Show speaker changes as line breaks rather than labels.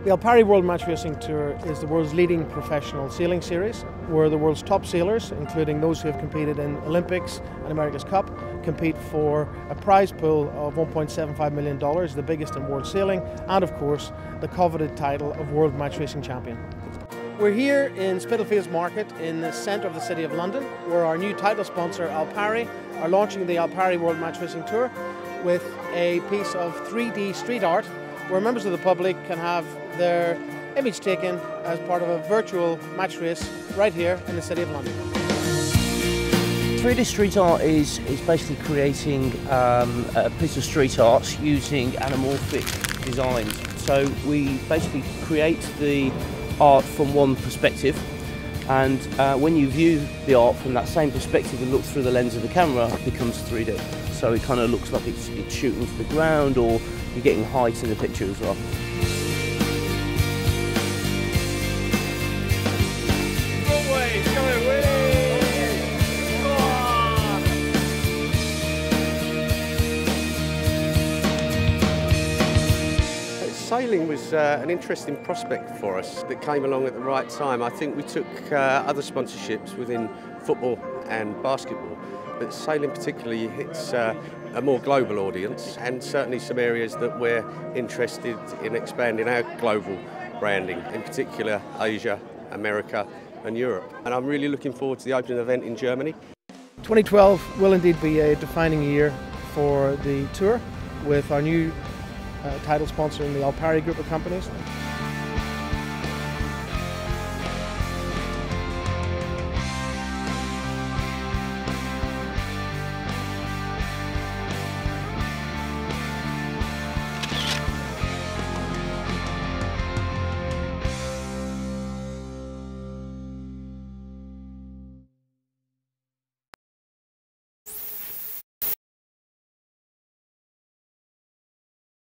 The Alpari World Match Racing Tour is the world's leading professional sailing series, where the world's top sailors, including those who have competed in Olympics and America's Cup, compete for a prize pool of $1.75 million, the biggest in world sailing, and of course the coveted title of World Match Racing Champion. We're here in Spitalfields Market in the centre of the City of London, where our new title sponsor Alpari are launching the Alpari World Match Racing Tour with a piece of 3D street art where members of the public can have their image taken as part of a virtual match race right here in the City of London.
3D street art is basically creating a piece of street art using anamorphic designs. So we basically create the art from one perspective, and when you view the art from that same perspective and look through the lens of the camera, it becomes 3D. So it kind of looks like it's shooting to the ground, or you're getting height in the picture as well.
Sailing was an interesting prospect for us that came along at the right time. I think we took other sponsorships within football and basketball, but sailing particularly hits a more global audience, and certainly some areas that we're interested in expanding our global branding, in particular Asia, America and Europe. And I'm really looking forward to the opening event in Germany.
2012 will indeed be a defining year for the tour, with our new title sponsor in the Alpari group of companies.